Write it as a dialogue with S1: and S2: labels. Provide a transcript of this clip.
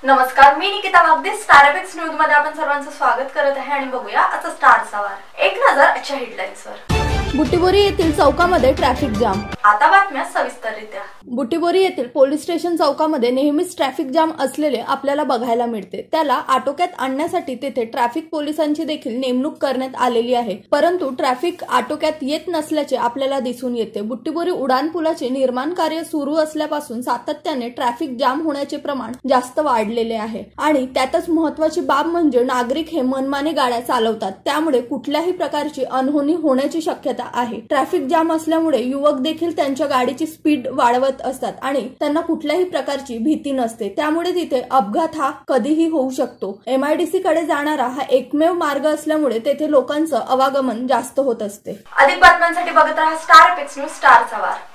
S1: नमस्कार, मी Nikita Wagde. Star FX news मध्ये आपण सर्वांचं स्वागत करत आहे आणि बघूया आजचा स्टारचा वार. एक नजर आजच्या हेडलाईन्सवर.
S2: बुटीबोरी येथील चौकामध्ये ट्रॅफिक जाम.
S1: आता बातम्या सविस्तररित्या.
S2: बुटीबोरी येथील पोलीस स्टेशन चौकामध्ये नेहमीच ट्रॅफिक जाम असलेले आपल्याला बघायला मिळते. त्याला आटोक्यात आणण्यासाठी तेथे ट्रॅफिक पोलिसांची देखील नेमणूक करण्यात आलेली आहे. परंतु ट्रॅफिक आटोक्यात येत नसल्याचे आपल्याला दिसून येते. बुटीबोरी उड्डाणपुलाचे निर्माण कार्य सुरू असल्यापासून सातत्याने ट्रॅफिक जाम होण्याचे प्रमाण जास्त वाढलेले आहे आणि त्यातच महत्त्वाची बाब म्हणजे नागरिक हे मनमानी गाड्या चालवतात. त्यामुळे कुठल्याही प्रकारची अनहोनी होण्याची शक्यता आहे. ट्रॅफिक जाम असल्यामुळे युवक देखील त्यांच्या गाडीची स्पीड वाढवत असतात आणि त्यांना कुठल्याही प्रकारची भीती नसते. त्यामुळे तिथे अपघात हा कधीही होऊ शकतो. MIDC कडे जाणारा हा एकमेव मार्ग असल्यामुळे तेथे लोकांचं आवागमन जास्त होत असते.
S1: अधिक बातम्यांसाठी बघत राहा स्टार एफएक्स न्यूज, स्टारचा वार.